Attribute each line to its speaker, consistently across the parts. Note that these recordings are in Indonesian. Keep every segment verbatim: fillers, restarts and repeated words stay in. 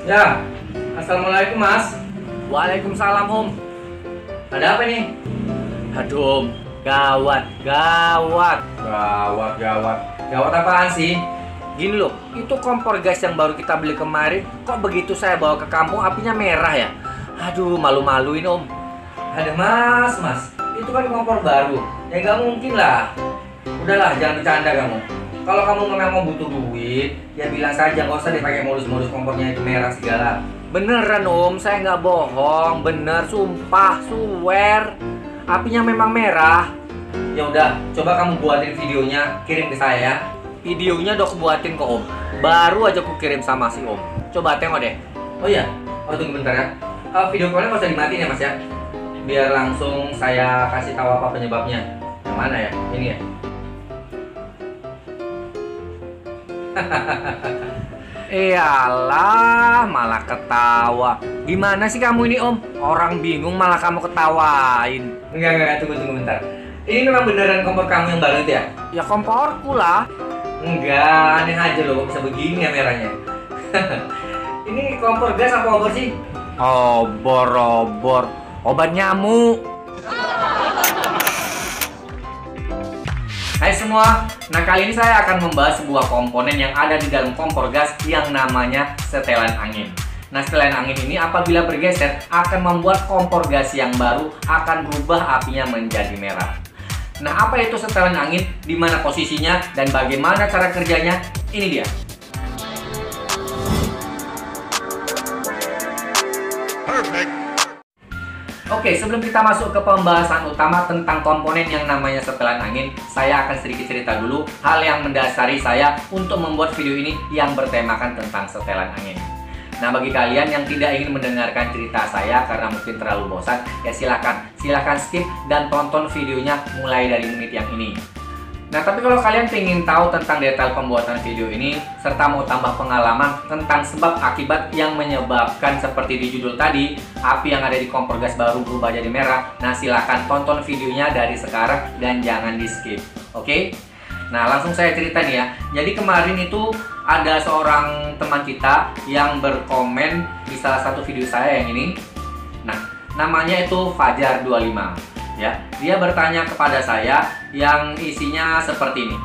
Speaker 1: Ya, assalamualaikum mas.
Speaker 2: Waalaikumsalam Om.
Speaker 1: Ada apa nih?
Speaker 2: Aduh Om, gawat, gawat.
Speaker 1: Gawat, gawat. Gawat apaan sih?
Speaker 2: Gini loh, itu kompor gas yang baru kita beli kemarin, kok begitu saya bawa ke kampung apinya merah ya? Aduh, malu-maluin Om.
Speaker 1: Ada mas, mas. Itu kan kompor baru. Ya nggak mungkin lah. Udahlah, jangan bercanda kamu. Kalau kamu memang mau butuh duit, ya bilang saja, nggak usah dipakai modus-modus kompornya itu merah segala.
Speaker 2: Beneran Om, saya nggak bohong, bener, sumpah, swear. Apinya memang merah.
Speaker 1: Ya udah, coba kamu buatin videonya, kirim ke saya ya.
Speaker 2: Videonya udah aku buatin kok Om. Baru aja aku kirim sama si Om. Coba tengok deh.
Speaker 1: Oh iya, oh tunggu bentar ya. Uh, video callnya nggak usah dimatiin ya mas ya. Biar langsung saya kasih tahu apa penyebabnya. Yang mana ya? Ini ya.
Speaker 2: Iyalah, malah ketawa. Gimana sih kamu ini Om? Orang bingung malah kamu ketawain.
Speaker 1: Enggak, enggak, tunggu, tunggu bentar. Ini memang beneran kompor kamu yang baru itu ya?
Speaker 2: Ya komporku lah.
Speaker 1: Enggak, aneh aja loh, kok bisa begini ya merahnya. Ini kompor gas apa kompor sih?
Speaker 2: Obor-obor, obat nyamuk.
Speaker 1: Hai semua, nah kali ini saya akan membahas sebuah komponen yang ada di dalam kompor gas yang namanya setelan angin. Nah, setelan angin ini apabila bergeser akan membuat kompor gas yang baru akan berubah apinya menjadi merah. Nah, apa itu setelan angin, di mana posisinya, dan bagaimana cara kerjanya? Ini dia.
Speaker 3: Perfect.
Speaker 1: Oke, sebelum kita masuk ke pembahasan utama tentang komponen yang namanya setelan angin, saya akan sedikit cerita dulu hal yang mendasari saya untuk membuat video ini yang bertemakan tentang setelan angin. Nah, bagi kalian yang tidak ingin mendengarkan cerita saya karena mungkin terlalu bosan, ya silakan, silakan skip dan tonton videonya mulai dari menit yang ini. Nah, tapi kalau kalian ingin tahu tentang detail pembuatan video ini, serta mau tambah pengalaman tentang sebab akibat yang menyebabkan seperti di judul tadi, api yang ada di kompor gas baru berubah jadi merah, nah silakan tonton videonya dari sekarang dan jangan di skip, oke? Nah, langsung saya cerita nih ya. Jadi kemarin itu ada seorang teman kita yang berkomen di salah satu video saya yang ini. Nah, namanya itu Fajar dua puluh lima. Ya, dia bertanya kepada saya yang isinya seperti ini.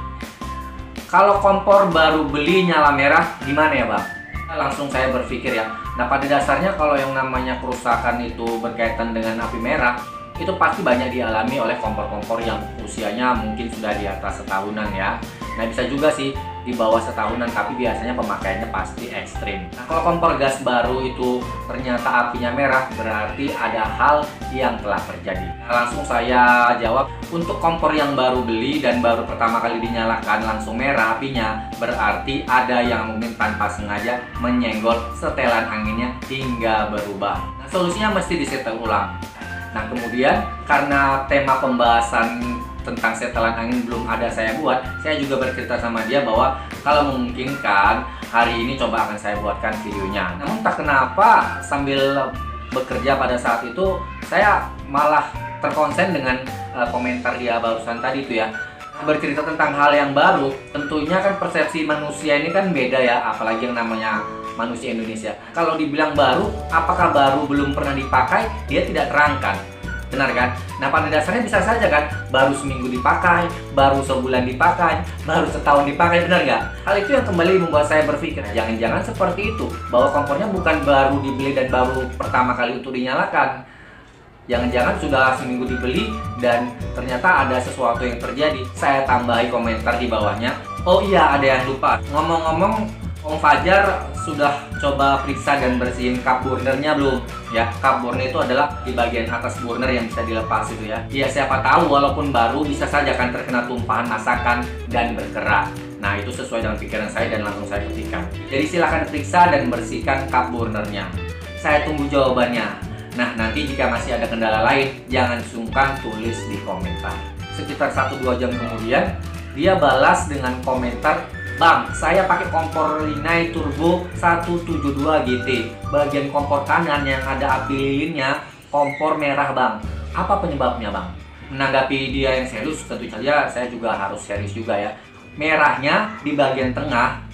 Speaker 1: Kalau kompor baru beli nyala merah, gimana ya Bang? Langsung saya berpikir ya. Nah, pada dasarnya kalau yang namanya kerusakan itu berkaitan dengan api merah, itu pasti banyak dialami oleh kompor-kompor yang usianya mungkin sudah di atas setahunan ya. Nah, bisa juga sih di bawah setahunan, tapi biasanya pemakaiannya pasti ekstrim. Nah, kalau kompor gas baru itu ternyata apinya merah, berarti ada hal yang telah terjadi. Nah, langsung saya jawab, untuk kompor yang baru beli dan baru pertama kali dinyalakan langsung merah apinya, berarti ada yang mungkin tanpa sengaja menyenggol setelan anginnya hingga berubah. Nah, solusinya mesti disetel ulang. Nah, kemudian karena tema pembahasan tentang setelan angin belum ada saya buat, saya juga bercerita sama dia bahwa kalau memungkinkan hari ini coba akan saya buatkan videonya. Namun tak kenapa sambil bekerja pada saat itu saya malah terkonsen dengan uh, komentar dia barusan tadi itu ya. Bercerita tentang hal yang baru, tentunya kan persepsi manusia ini kan beda ya, apalagi yang namanya manusia Indonesia. Kalau dibilang baru, apakah baru belum pernah dipakai, dia tidak terangkan. Benar kan? Nah, pada dasarnya bisa saja kan, baru seminggu dipakai, baru sebulan dipakai, baru setahun dipakai, benar nggak? Hal itu yang kembali membuat saya berpikir, jangan-jangan seperti itu, bahwa kompornya bukan baru dibeli dan baru pertama kali itu dinyalakan. Jangan-jangan sudah seminggu dibeli dan ternyata ada sesuatu yang terjadi. Saya tambahi komentar di bawahnya. Oh iya, ada yang lupa. Ngomong-ngomong, Om Fajar sudah coba periksa dan bersihin cup burnernya belum? Ya, cup burner itu adalah di bagian atas burner yang bisa dilepas itu ya. Ya, siapa tahu walaupun baru bisa saja kan terkena tumpahan masakan dan bergerak. Nah, itu sesuai dengan pikiran saya dan langsung saya ketikkan. Jadi silakan periksa dan bersihkan cup burnernya. Saya tunggu jawabannya. Nah, nanti jika masih ada kendala lain, jangan sungkan tulis di komentar. Sekitar satu dua jam kemudian, dia balas dengan komentar, Bang, saya pakai kompor Rinnai Turbo seratus tujuh puluh dua G T. Bagian kompor kanan yang ada api lilinnya, kompor merah Bang. Apa penyebabnya Bang? Menanggapi dia yang serius, tentu saja saya juga harus serius juga ya. Merahnya di bagian tengah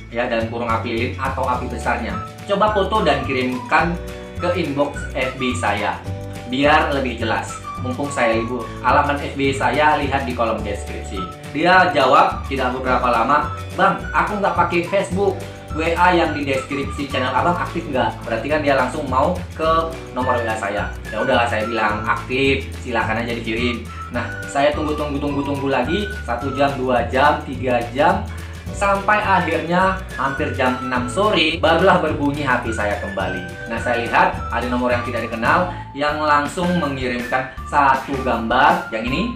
Speaker 1: ya, dalam kurung api lilin atau api besarnya. Coba foto dan kirimkan ke inbox F B saya biar lebih jelas. Mumpung saya libur, alamat F B saya lihat di kolom deskripsi. Dia jawab tidak beberapa lama, "Bang, aku nggak pakai Facebook. W A yang di deskripsi channel abang aktif nggak?" Berarti kan dia langsung mau ke nomor W A saya. Ya udahlah, saya bilang aktif, silakan aja dikirim. Nah, saya tunggu tunggu tunggu tunggu lagi satu jam, dua jam, tiga jam, sampai akhirnya hampir jam enam sore barulah berbunyi H P saya kembali. Nah, saya lihat ada nomor yang tidak dikenal yang langsung mengirimkan satu gambar yang ini,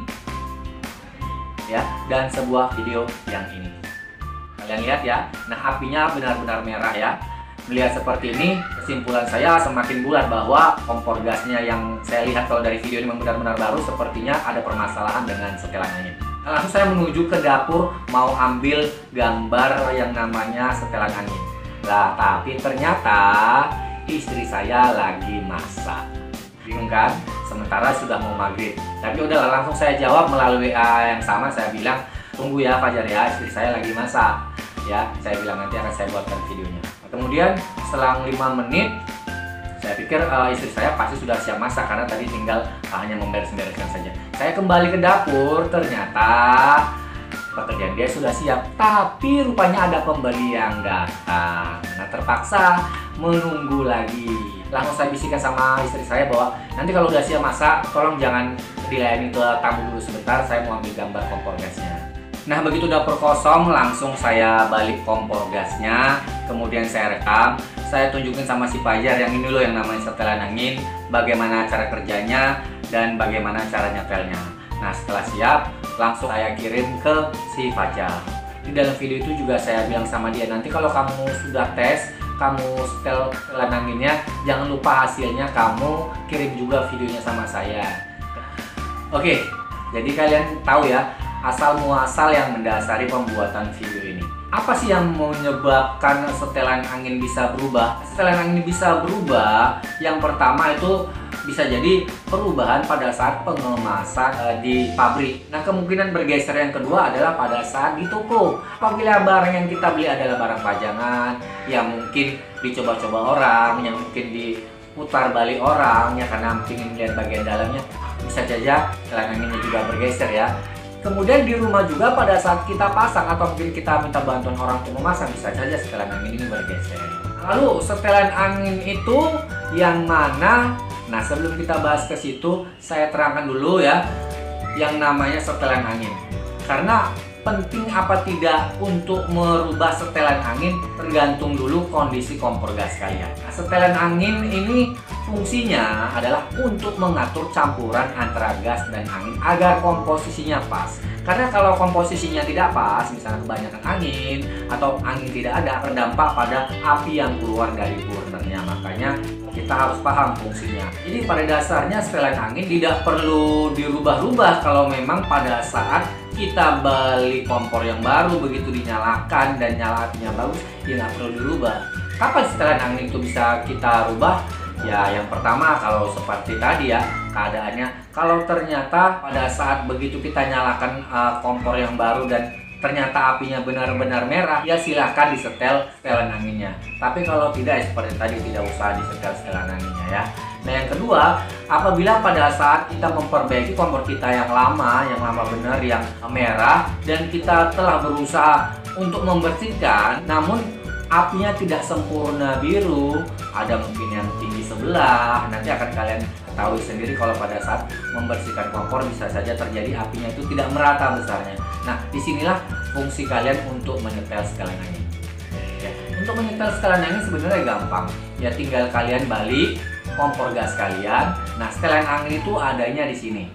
Speaker 1: ya, dan sebuah video yang ini. Kalian lihat ya, nah apinya benar-benar merah ya. Melihat seperti ini, kesimpulan saya semakin bulat bahwa kompor gasnya yang saya lihat kalau dari video ini memang benar-benar baru, sepertinya ada permasalahan dengan setelan angin. Nah, langsung saya menuju ke dapur mau ambil gambar yang namanya setelan angin. Lah, tapi ternyata istri saya lagi masak. Bingung kan? Sementara sudah mau maghrib. Tapi udahlah, langsung saya jawab melalui W A yang sama. Saya bilang, "Tunggu ya Fajar ya, istri saya lagi masak." Ya, saya bilang nanti akan saya buatkan videonya. Nah, kemudian selang lima menit, saya pikir uh, istri saya pasti sudah siap masak karena tadi tinggal uh, hanya memberes-bereskan saja. Saya kembali ke dapur, ternyata pekerjaan dia sudah siap. Tapi rupanya ada pembeli yang datang. Nah, terpaksa menunggu lagi. Langsung saya bisikan sama istri saya bahwa nanti kalau udah siap masak, tolong jangan dilayani ke tamu dulu sebentar, saya mau ambil gambar kompor gasnya. Nah, begitu dapur kosong, langsung saya balik kompor gasnya, kemudian saya rekam, saya tunjukin sama si Fajar yang ini loh yang namanya setelan angin, bagaimana cara kerjanya dan bagaimana cara nyetelnya. Nah, setelah siap, langsung saya kirim ke si Fajar. Di dalam video itu juga saya bilang sama dia, nanti kalau kamu sudah tes, kamu setel setelan anginnya, jangan lupa hasilnya kamu kirim juga videonya sama saya. Oke, jadi kalian tahu ya, asal muasal yang mendasari pembuatan video ini. Apa sih yang menyebabkan setelan angin bisa berubah? Setelan angin bisa berubah, yang pertama itu bisa jadi perubahan pada saat pengemasan e, di pabrik. Nah, kemungkinan bergeser yang kedua adalah pada saat di toko. Apabila barang yang kita beli adalah barang pajangan, yang mungkin dicoba-coba orang, yang mungkin diputar balik orang, ya karena ingin melihat bagian dalamnya, bisa saja setelan anginnya juga bergeser ya. Kemudian di rumah juga pada saat kita pasang atau mungkin kita minta bantuan orang untuk memasang, bisa saja setelan angin ini bergeser. Lalu setelan angin itu yang mana? Nah, sebelum kita bahas ke situ, saya terangkan dulu ya yang namanya setelan angin. Karena penting apa tidak untuk merubah setelan angin tergantung dulu kondisi kompor gas kalian. Nah, setelan angin ini fungsinya adalah untuk mengatur campuran antara gas dan angin agar komposisinya pas. Karena kalau komposisinya tidak pas, misalnya kebanyakan angin atau angin tidak ada, berdampak pada api yang keluar dari burnernya. Makanya kita harus paham fungsinya. Jadi pada dasarnya setelan angin tidak perlu dirubah-rubah kalau memang pada saat kita beli kompor yang baru, begitu dinyalakan dan nyala apinya bagus, ya nggak perlu dirubah. Kapan setelan angin itu bisa kita rubah? Ya, yang pertama kalau seperti tadi ya keadaannya, kalau ternyata pada saat begitu kita nyalakan uh, kompor yang baru dan ternyata apinya benar-benar merah, ya silahkan disetel setelan anginnya. Tapi kalau tidak, ya seperti tadi, tidak usah disetel setelan anginnya ya. Nah, yang kedua, apabila pada saat kita memperbaiki kompor kita yang lama, yang lama benar, yang merah, dan kita telah berusaha untuk membersihkan, namun apinya tidak sempurna biru, ada mungkin yang tinggi sebelah, nanti akan kalian ketahui sendiri kalau pada saat membersihkan kompor bisa saja terjadi apinya itu tidak merata besarnya. Nah, disinilah fungsi kalian untuk menyetel setelan angin. Ya, untuk menyetel setelan angin sebenarnya gampang. Ya, tinggal kalian balik kompor gas kalian. Nah, setelan angin itu adanya di sini.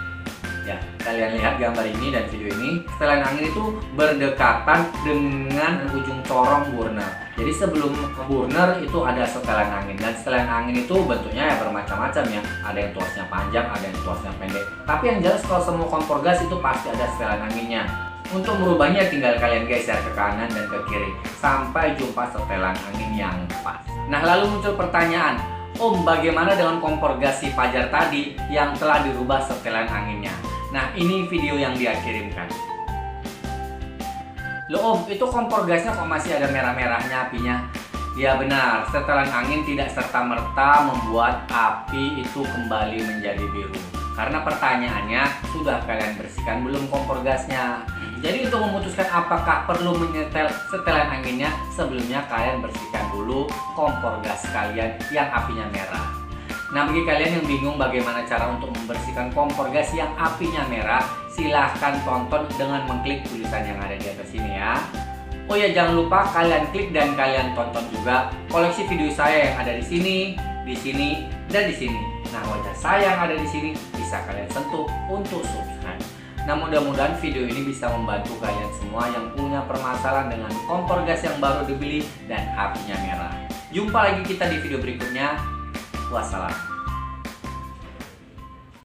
Speaker 1: Ya, kalian lihat gambar ini dan video ini, setelan angin itu berdekatan dengan ujung corong burner. Jadi sebelum burner itu ada setelan angin, dan setelan angin itu bentuknya ya bermacam-macam ya. Ada yang tuasnya panjang, ada yang tuasnya pendek. Tapi yang jelas kalau semua kompor gas itu pasti ada setelan anginnya. Untuk merubahnya tinggal kalian geser ke kanan dan ke kiri sampai jumpa setelan angin yang pas. Nah, lalu muncul pertanyaan, Om, bagaimana dengan kompor gas si Fajar tadi yang telah dirubah setelan anginnya? Nah, ini video yang dia kirimkan. Loh Om, itu kompor gasnya kok masih ada merah-merahnya apinya? Ya benar, setelan angin tidak serta-merta membuat api itu kembali menjadi biru. Karena pertanyaannya, sudah kalian bersihkan belum kompor gasnya? Jadi untuk memutuskan apakah perlu menyetel setelan anginnya, sebelumnya kalian bersihkan dulu kompor gas kalian yang apinya merah. Nah, bagi kalian yang bingung bagaimana cara untuk membersihkan kompor gas yang apinya merah, silahkan tonton dengan mengklik tulisan yang ada di atas sini ya. Oh ya, jangan lupa kalian klik dan kalian tonton juga koleksi video saya yang ada di sini, di sini, dan di sini. Nah, wajah saya yang ada di sini bisa kalian sentuh untuk subscribe. Nah, mudah-mudahan video ini bisa membantu kalian semua yang punya permasalahan dengan kompor gas yang baru dibeli dan apinya merah. Jumpa lagi kita di video berikutnya. Wassalam.